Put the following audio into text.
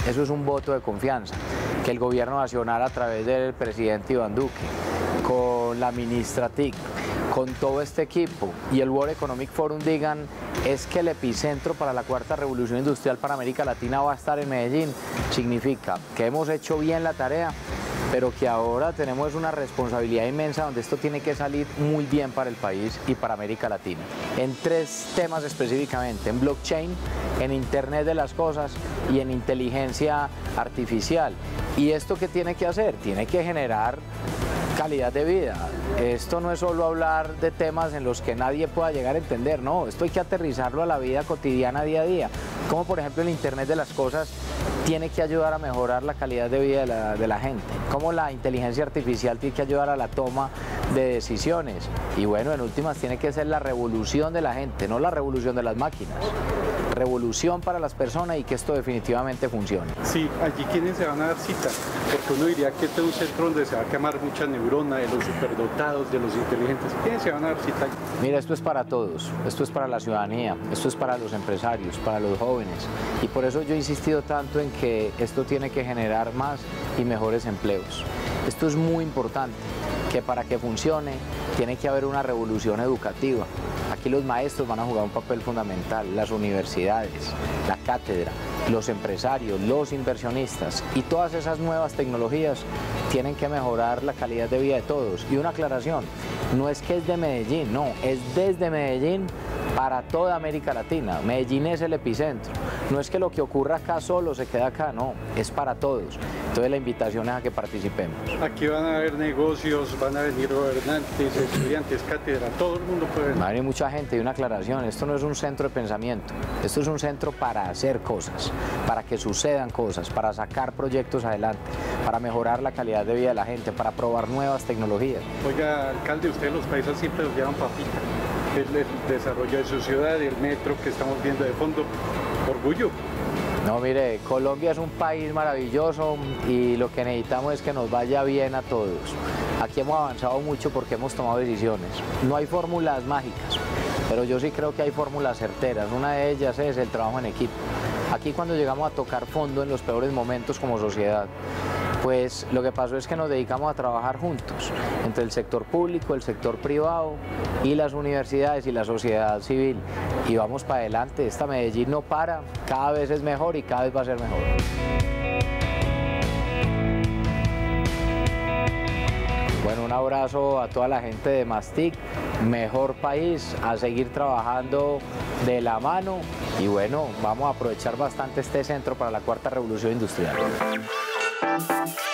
Eso es un voto de confianza que el gobierno nacional a través del presidente Iván Duque, con la ministra TIC, con todo este equipo y el World Economic Forum digan es que el epicentro para la cuarta revolución industrial para América Latina va a estar en Medellín, significa que hemos hecho bien la tarea, pero que ahora tenemos una responsabilidad inmensa donde esto tiene que salir muy bien para el país y para América Latina. En 3 temas específicamente, en blockchain, en Internet de las cosas y en inteligencia artificial. ¿Y esto qué tiene que hacer? Tiene que generar calidad de vida. Esto no es solo hablar de temas en los que nadie pueda llegar a entender, no, esto hay que aterrizarlo a la vida cotidiana día a día, como por ejemplo el Internet de las cosas tiene que ayudar a mejorar la calidad de vida de la gente, como la inteligencia artificial tiene que ayudar a la toma de decisiones y bueno, en últimas tiene que ser la revolución de la gente, no la revolución de las máquinas. Revolución para las personas y que esto definitivamente funcione. Sí, allí ¿quiénes se van a dar cita? Porque uno diría que este es un centro donde se va a quemar muchas neuronas de los superdotados, de los inteligentes. ¿Quiénes se van a dar cita? Mira, esto es para todos, esto es para la ciudadanía, esto es para los empresarios, para los jóvenes y por eso yo he insistido tanto en que esto tiene que generar más y mejores empleos. Esto es muy importante, que para que funcione tiene que haber una revolución educativa. Aquí los maestros van a jugar un papel fundamental, las universidades, la cátedra, los empresarios, los inversionistas y todas esas nuevas tecnologías tienen que mejorar la calidad de vida de todos. Y una aclaración, no es que es de Medellín, no, es desde Medellín para toda América Latina. Medellín es el epicentro. No es que lo que ocurra acá solo se queda acá, no, es para todos. Entonces la invitación es a que participemos. Aquí van a haber negocios, van a venir gobernantes, estudiantes, cátedra, todo el mundo puede venir. Va a venir mucha gente y una aclaración, esto no es un centro de pensamiento, esto es un centro para hacer cosas, para que sucedan cosas, para sacar proyectos adelante, para mejorar la calidad de vida de la gente, para probar nuevas tecnologías. Oiga, alcalde, ustedes los paisas siempre los llaman papita. El desarrollo de su ciudad, el metro que estamos viendo de fondo, orgullo. No, mire, Colombia es un país maravilloso y lo que necesitamos es que nos vaya bien a todos. Aquí hemos avanzado mucho porque hemos tomado decisiones. No hay fórmulas mágicas, pero yo sí creo que hay fórmulas certeras. Una de ellas es el trabajo en equipo. Aquí cuando llegamos a tocar fondo en los peores momentos como sociedad, pues lo que pasó es que nos dedicamos a trabajar juntos, entre el sector público, el sector privado y las universidades y la sociedad civil. Y vamos para adelante, esta Medellín no para, cada vez es mejor y cada vez va a ser mejor. Bueno, un abrazo a toda la gente de Mastic, mejor país, a seguir trabajando de la mano y bueno, vamos a aprovechar bastante este centro para la cuarta revolución industrial.